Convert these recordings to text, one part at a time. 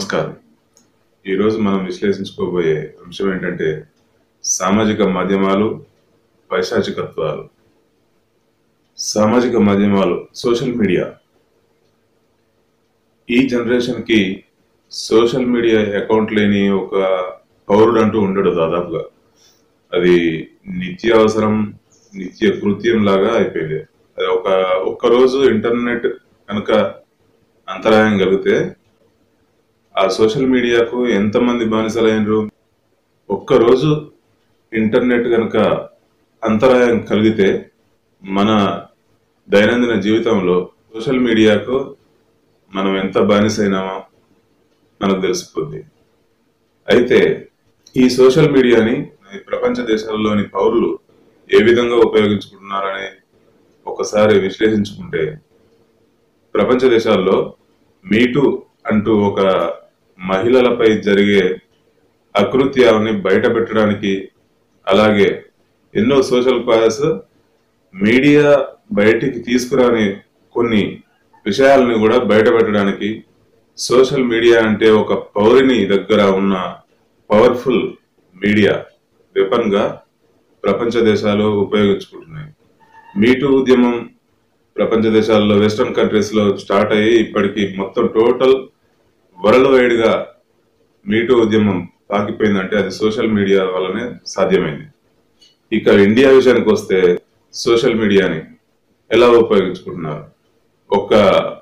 నమస్కారం. ఈరోజు మనం విశ్లేషించుకోబోయే అంశం ఏంటంటే సామాజిక మాధ్యమాలు, పైశాచికత్వాలు. సామాజిక మాధ్యమాలు, సోషల్ మీడియా. ఈ జనరేషన్కి సోషల్ మీడియా అకౌంట్ లేని ఒక పౌరుడు అంటూ ఉండడు దాదాపుగా. అది నిత్య అవసరం, నిత్య కృత్యం లాగా అయిపోయింది. అది ఒక్కరోజు ఇంటర్నెట్ కనుక అంతరాయం కలిగితే ఆ సోషల్ మీడియాకు ఎంతమంది బానిసలైనరు. ఒక్కరోజు ఇంటర్నెట్ కనుక అంతరాయం కలిగితే మన దైనందిన జీవితంలో సోషల్ మీడియాకు మనం ఎంత బానిసైనామో మనకు తెలిసిపోద్ది. అయితే ఈ సోషల్ మీడియాని ప్రపంచ దేశాల్లోని పౌరులు ఏ విధంగా ఉపయోగించుకుంటున్నారని ఒకసారి విశ్లేషించుకుంటే, ప్రపంచ దేశాల్లో మీటూ అంటూ ఒక మహిళలపై జరిగే అకృత్యాలని బయట పెట్టడానికి, అలాగే ఎన్నో సోషల్ కాజెస్ మీడియా బయటికి తీసుకురాని కొన్ని విషయాలని కూడా బయట పెట్టడానికి సోషల్ మీడియా అంటే ఒక పౌరుని దగ్గర ఉన్న పవర్ఫుల్ మీడియా వెపన్ గా ప్రపంచ దేశాలు ఉపయోగించుకుంటున్నాయి. మీటూ ఉద్యమం ప్రపంచ దేశాల్లో, వెస్టర్న్ కంట్రీస్ లో స్టార్ట్ అయ్యి ఇప్పటికి మొత్తం టోటల్ వరల్డ్ వైడ్ గా మీటూ ఉద్యమం పాకిపోయిందంటే అది సోషల్ మీడియా వల్లనే సాధ్యమైంది. ఇక ఇండియా విషయానికి వస్తే సోషల్ మీడియాని ఎలా ఉపయోగించుకుంటున్నారు? ఒక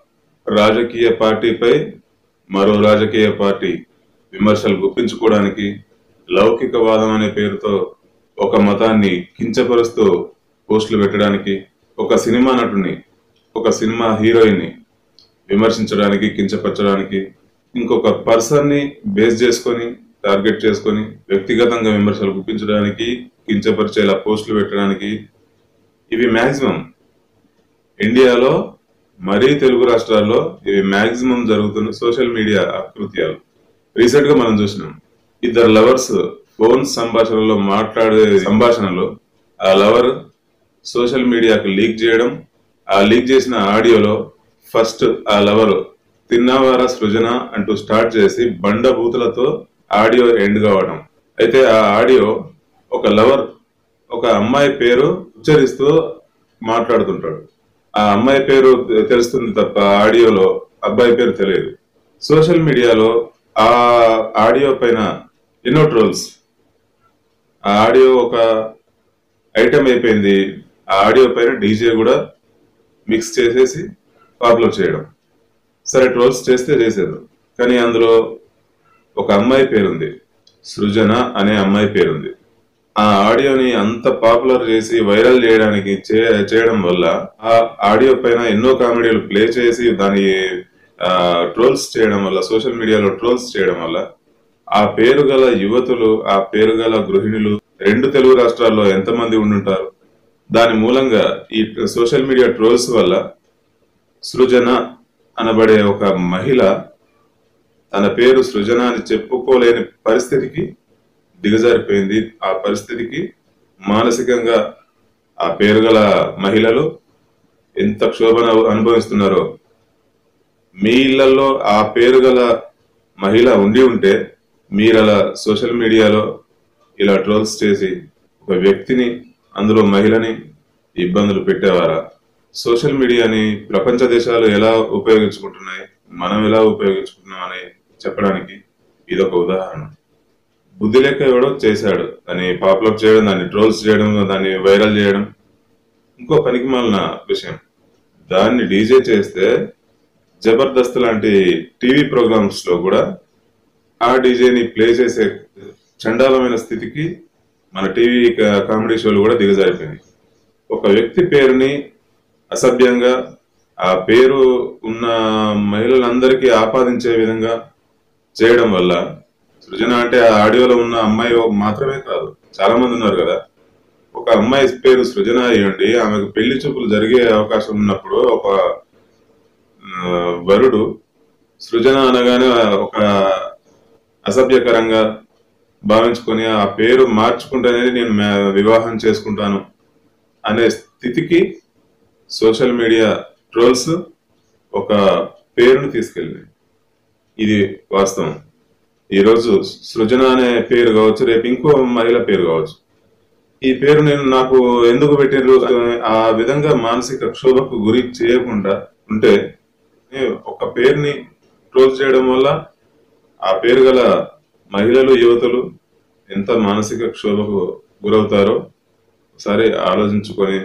రాజకీయ పార్టీపై మరో రాజకీయ పార్టీ విమర్శలు గుప్పించుకోవడానికి, లౌకికవాదం అనే పేరుతో ఒక మతాన్ని కించపరుస్తూ పోస్టులు పెట్టడానికి, ఒక సినిమా నటుని, ఒక సినిమా హీరోయిన్ ని విమర్శించడానికి, కించపరచడానికి, ఇంకొక పర్సన్ ని బేస్ చేసుకొని టార్గెట్ చేసుకొని వ్యక్తిగతంగా విమర్శలు గుప్పించడానికి, కించపరిచేలా పోస్టులు పెట్టడానికి, ఇవి మాక్సిమం ఇండియాలో, మరీ తెలుగు రాష్ట్రాల్లో ఇవి మాక్సిమం జరుగుతున్న సోషల్ మీడియా అకృత్యాలు. రీసెంట్ గా మనం చూసినాం, ఇద్దరు లవర్స్ ఫోన్ సంభాషణలో మాట్లాడే సంభాషణలో ఆ లవర్ సోషల్ మీడియాకు లీక్ చేయడం, ఆ లీక్ చేసిన ఆడియోలో ఫస్ట్ ఆ లవర్ తిన్నావారా సృజన అంటూ స్టార్ట్ చేసి బండబూతులతో ఆడియో ఎండ్ కావడం. అయితే ఆ ఆడియో ఒక లవర్ ఒక అమ్మాయి పేరు ఉచ్చరిస్తూ మాట్లాడుతుంటాడు. ఆ అమ్మాయి పేరు తెలుస్తుంది తప్ప ఆడియోలో అబ్బాయి పేరు తెలియదు. సోషల్ మీడియాలో ఆ ఆడియో పైన ఎన్నో ట్రోల్స్. ఆ ఆడియో ఒక ఐటమ్ అయిపోయింది. ఆ ఆడియో పైన డీజే కూడా మిక్స్ చేసేసి పాపులర్ చేయడం. సరే, ట్రోల్స్ చేస్తే చేసేది, కానీ అందులో ఒక అమ్మాయి పేరుంది, సృజన అనే అమ్మాయి పేరుంది. ఆ ఆడియోని అంత పాపులర్ చేసి వైరల్ చేయడానికి చేయడం వల్ల ఆ ఆడియో పైన ఎన్నో కామెడీలు ప్లే చేసి దాని ట్రోల్స్ చేయడం వల్ల, సోషల్ మీడియాలో ట్రోల్స్ చేయడం వల్ల ఆ పేరు గల యువతులు, ఆ పేరు గల గృహిణులు రెండు తెలుగు రాష్ట్రాల్లో ఎంతమంది ఉండుంటారు. దాని మూలంగా ఈ సోషల్ మీడియా ట్రోల్స్ వల్ల సృజన అనబడే ఒక మహిళ తన పేరు సృజన అని చెప్పుకోలేని పరిస్థితికి దిగజారిపోయింది. ఆ పరిస్థితికి మానసికంగా ఆ పేరు గల మహిళలు ఎంత క్షోభను అనుభవిస్తున్నారో. మీ ఇళ్లలో ఆ పేరు గల మహిళ ఉండి ఉంటే మీరు అలా సోషల్ మీడియాలో ఇలా ట్రోల్స్ చేసి ఒక వ్యక్తిని, అందులో మహిళని ఇబ్బందులు పెట్టేవారా? సోషల్ మీడియాని ప్రపంచ దేశాలు ఎలా ఉపయోగించుకుంటున్నాయి, మనం ఎలా ఉపయోగించుకుంటున్నాం అని చెప్పడానికి ఇదొక ఉదాహరణ. బుద్ధి లెక్క ఎవడో చేశాడు, దాన్ని పాపులర్ చేయడం, దాన్ని ట్రోల్స్ చేయడం, దాన్ని వైరల్ చేయడం ఇంకో పనికి మాలిన విషయం. దాన్ని డీజే చేస్తే జబర్దస్త్ లాంటి టీవీ ప్రోగ్రామ్స్ లో కూడా ఆ డీజేని ప్లే చేసే చండాలమైన స్థితికి మన టీవీ కామెడీ షోలు కూడా దిగజారిపోయినాయి. ఒక వ్యక్తి పేరుని అసభ్యంగా, ఆ పేరు ఉన్న మహిళలందరికీ ఆపాదించే విధంగా చేయడం వల్ల, సృజన అంటే ఆ ఆడియోలో ఉన్న అమ్మాయి మాత్రమే కాదు, చాలా మంది ఉన్నారు కదా. ఒక అమ్మాయి పేరు సృజన అయ్యండి, ఆమెకు పెళ్లి చూపులు జరిగే అవకాశం ఉన్నప్పుడు ఒక వరుడు సృజన అనగానే ఒక అసభ్యకరంగా భావించుకొని ఆ పేరు మార్చుకుంటేనే నేను వివాహం చేసుకుంటాను అనే స్థితికి సోషల్ మీడియా ట్రోల్స్ ఒక పేరును తీసుకెళ్ళినాయి. ఇది వాస్తవం. ఈరోజు సృజన అనే పేరు కావచ్చు, రేపు ఇంకో మహిళ పేరు కావచ్చు. ఈ పేరు నాకు ఎందుకు పెట్టిన ఆ విధంగా మానసిక క్షోభకు గురి చేయకుండా ఉంటే, ఒక పేరుని ట్రోల్ చేయడం వల్ల ఆ పేరు గల మహిళలు, యువతులు ఎంత మానసిక క్షోభకు గురవుతారో ఒకసారి ఆలోచించుకొని,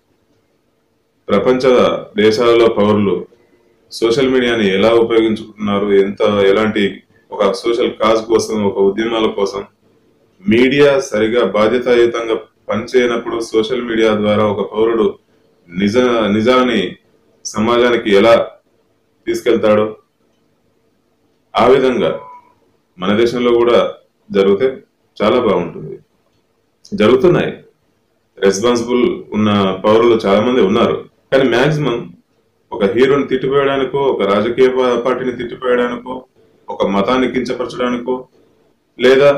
ప్రపంచ దేశాలలో పౌరులు సోషల్ మీడియాని ఎలా ఉపయోగించుకుంటున్నారు, ఎలాంటి ఒక సోషల్ కాజ్ కోసం, ఒక ఉద్యమాల కోసం మీడియా సరిగా బాధ్యతాయుతంగా పనిచేయనప్పుడు సోషల్ మీడియా ద్వారా ఒక పౌరుడు నిజాన్ని సమాజానికి ఎలా తీసుకెళ్తాడో ఆ విధంగా మన దేశంలో కూడా జరిగితే చాలా బాగుంటుంది. జరుగుతున్నాయి. రెస్పాన్సిబుల్ ఉన్న పౌరులు చాలా మంది ఉన్నారు. కానీ మ్యాక్సిమం ఒక హీరోని తిట్టిపోయడానికో, ఒక రాజకీయ పార్టీని తిట్టిపోయడానికో, ఒక మతాన్ని కించపరచడానికో, లేదా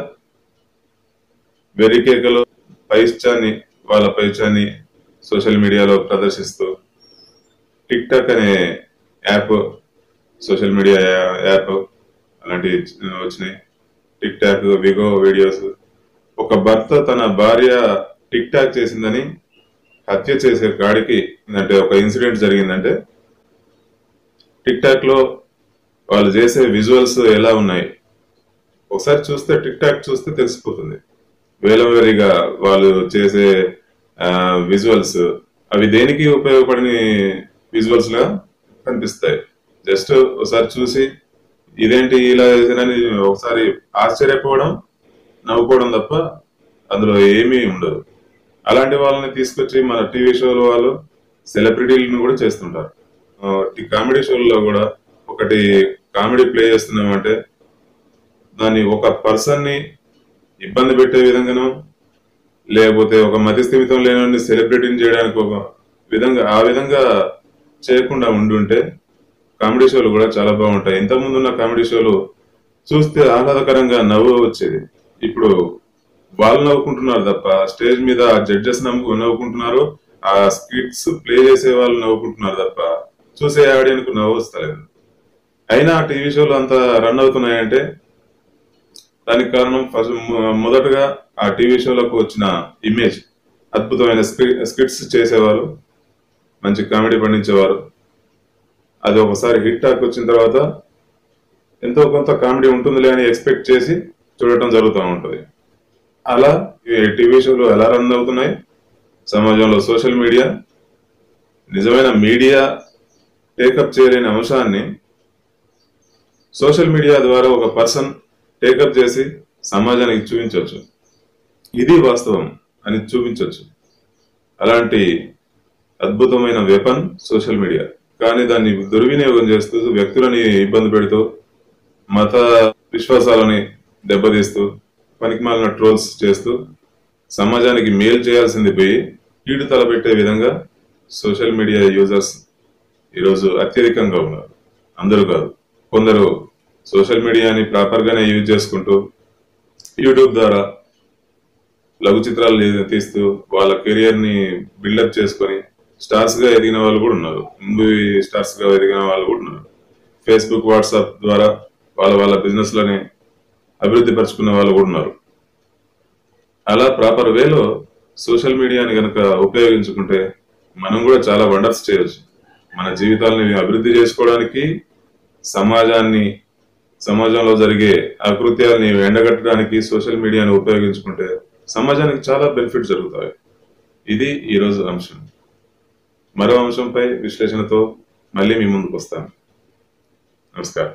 వెరికేకలో వాళ్ళ పైచాన్ని సోషల్ మీడియాలో ప్రదర్శిస్తూ, టిక్ టాక్ అనే యాప్, సోషల్ మీడియా యాప్ అలాంటివి వచ్చినాయి. TikTok, Vigo videos. ఒక భర్త తన భార్య టిక్ టాక్ చేసిందని హత్య చేసే కాడికి అంటే ఒక ఇన్సిడెంట్ జరిగిందంటే టిక్ టాక్ లో వాళ్ళు చేసే విజువల్స్ ఎలా ఉన్నాయి ఒకసారి చూస్తే, టిక్ టాక్ చూస్తే తెలిసిపోతుంది. వేలవేరిగా వాళ్ళు చేసే విజువల్స్ అవి దేనికి ఉపయోగపడని విజువల్స్ గా కనిపిస్తాయి. జస్ట్ ఒకసారి చూసి ఇదేంటి ఇలా చేశానని ఒకసారి ఆశ్చర్యపోవడం, నవ్వుకోవడం తప్ప అందులో ఏమీ ఉండదు. అలాంటి వాళ్ళని తీసుకొచ్చి మన టీవీ షోలు వాళ్ళు సెలబ్రిటీలను కూడా చేస్తుంటారు. కామెడీ షోల్లో కూడా ఒకటి కామెడీ ప్లే చేస్తున్నామంటే దాన్ని ఒక పర్సన్ ని ఇబ్బంది పెట్టే విధంగానో, లేకపోతే ఒక మతిస్థిమితం లేని సెలబ్రిటీని చేయడానికి ఒక విధంగా ఆ విధంగా చేయకుండా ఉండుంటే కామెడీ షోలు కూడా చాలా బాగుంటాయి. ఇంతకుముందు ఉన్న కామెడీ షోలు చూస్తే ఆహ్లాదకరంగా నవ్వు వచ్చేది. ఇప్పుడు వాళ్ళు నవ్వుకుంటున్నారు తప్ప స్టేజ్ మీద జడ్జెస్ నవ్వుకుంటున్నారు, ఆ స్కిట్స్ ప్లే చేసే వాళ్ళు నవ్వుకుంటున్నారు తప్ప చూసే ఆడియన్స్ నవ్వు వస్తలేదు. అయినా టీవీ షోలు అంత రన్ అవుతున్నాయంటే దానికి కారణం మొదటగా ఆ టీవీ షోలకు వచ్చిన ఇమేజ్. అద్భుతమైన స్కిట్స్ చేసేవారు, మంచి కామెడీ పండించేవారు. అది ఒకసారి హిట్ టాక్ వచ్చిన తర్వాత ఎంతో కొంత కామెడీ ఉంటుందిలే అని ఎక్స్పెక్ట్ చేసి చూడటం జరుగుతూ ఉంటుంది. అలా టీవీ షోలు ఎలా రన్ అవుతున్నాయి, సమాజంలో సోషల్ మీడియా నిజమైన మీడియా టేకప్ చేయలేని అంశాన్ని సోషల్ మీడియా ద్వారా ఒక పర్సన్ టేకప్ చేసి సమాజానికి చూపించవచ్చు. ఇది వాస్తవం అని చూపించవచ్చు. అలాంటి అద్భుతమైన వెపన్ సోషల్ మీడియా. కానీ దాన్ని దుర్వినియోగం చేస్తూ, వ్యక్తులని ఇబ్బంది పెడుతూ, మత విశ్వాసాలని దెబ్బతీస్తూ, పనికిమాలిన ట్రోల్స్ చేస్తూ సమాజానికి మేలు చేయాల్సింది పోయి కీడు తలపెట్టే విధంగా సోషల్ మీడియా యూజర్స్ ఈరోజు అత్యధికంగా ఉన్నారు. అందరూ కాదు, కొందరు సోషల్ మీడియాని ప్రాపర్ గానే యూజ్ చేసుకుంటూ యూట్యూబ్ ద్వారా లఘు చిత్రాలు తీస్తూ వాళ్ళ కెరియర్ ని బిల్డప్ చేసుకొని స్టార్స్ గా ఎదిగిన వాళ్ళు కూడా ఉన్నారు. మూవీ స్టార్స్ గా ఎదిగిన వాళ్ళు కూడా ఉన్నారు. ఫేస్బుక్, వాట్సాప్ ద్వారా వాళ్ళ బిజినెస్ లని అభివృద్ధి పరుచుకున్న వాళ్ళు కూడా ఉన్నారు. అలా ప్రాపర్ వేలో సోషల్ మీడియాని కనుక ఉపయోగించుకుంటే మనం కూడా చాలా వండర్స్ చేయొచ్చు. మన జీవితాలని అభివృద్ధి చేసుకోవడానికి, సమాజంలో జరిగే అకృత్యాలని ఎండగట్టడానికి సోషల్ మీడియాని ఉపయోగించుకుంటే సమాజానికి చాలా బెనిఫిట్ జరుగుతాయి. ఇది ఈరోజు అంశం. మరో అంశంపై విశ్లేషణతో మళ్ళీ మీ ముందుకు వస్తాను. నమస్కారం.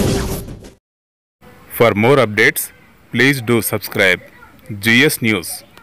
For more updates, please do subscribe GS News.